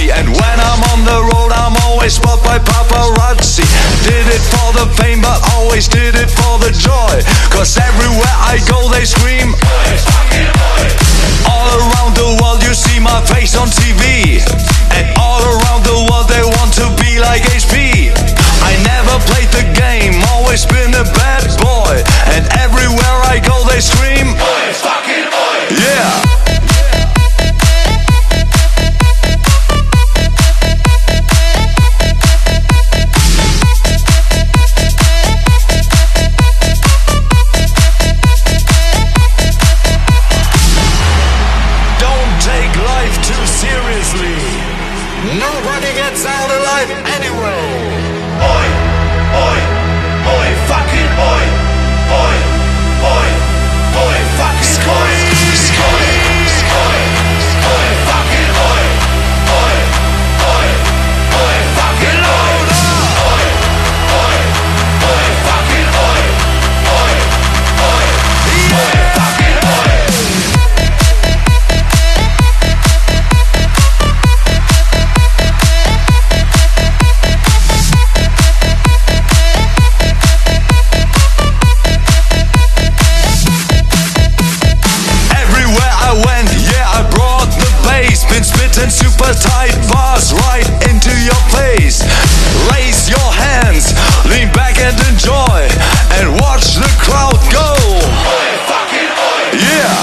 party. And when I'm on the road, I'm always spotted by paparazzi. Did it for the fame, but always did it for the joy. Cause everywhere I go they scream, oi, fucking oi. All around the world you see my face on TV. And all around the world they want to be like HP. I never played the game, always been a bad boy. And everywhere I go they scream, oi, fucking oi. Yeah. Nobody gets out alive anyway. Oi, oi, oi, fucking oi, oi, oi, oi, fucking oi, oi, oi, oi, fucking oi, oi, oi, oi, fucking oi, oi, oi, oi, fucking oi, oi, oi, oi, fucking oi. Been spitting super tight bars right into your face. Raise your hands, lean back and enjoy, and watch the crowd go. Oi, fucking oi. Yeah.